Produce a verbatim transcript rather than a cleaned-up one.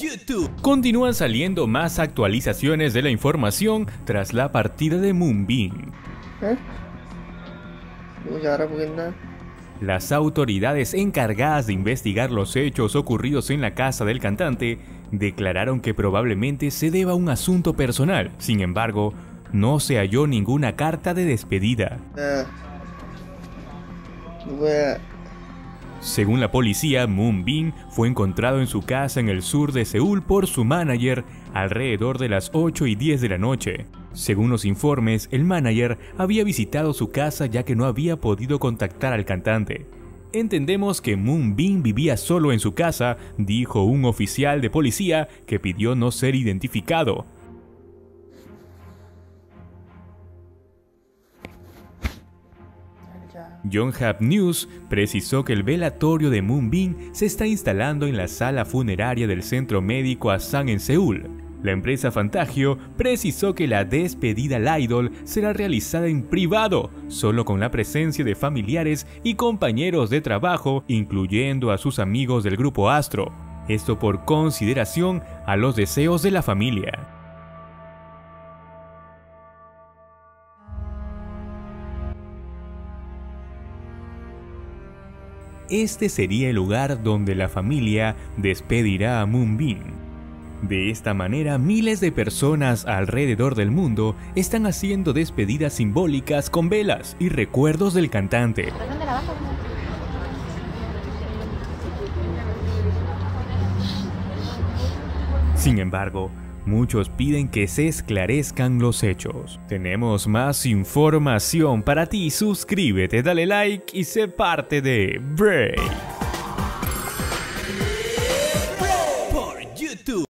YouTube. Continúan saliendo más actualizaciones de la información tras la partida de Moonbin. ¿Eh? ¿Y ahora por qué nada? Las autoridades encargadas de investigar los hechos ocurridos en la casa del cantante declararon que probablemente se deba a un asunto personal. Sin embargo, no se halló ninguna carta de despedida. Ah. Voy a... Según la policía, Moonbin fue encontrado en su casa en el sur de Seúl por su manager alrededor de las ocho y diez de la noche. Según los informes, el manager había visitado su casa ya que no había podido contactar al cantante. Entendemos que Moonbin vivía solo en su casa, dijo un oficial de policía que pidió no ser identificado. Yonhap News precisó que el velatorio de Moonbin se está instalando en la sala funeraria del Centro Médico Asan en Seúl. La empresa Fantagio precisó que la despedida al idol será realizada en privado, solo con la presencia de familiares y compañeros de trabajo, incluyendo a sus amigos del grupo Astro. Esto por consideración a los deseos de la familia. Este sería el lugar donde la familia despedirá a Moonbin. De esta manera, miles de personas alrededor del mundo están haciendo despedidas simbólicas con velas y recuerdos del cantante. Sin embargo, muchos piden que se esclarezcan los hechos. Tenemos más información para ti, suscríbete, dale like y sé parte de Break.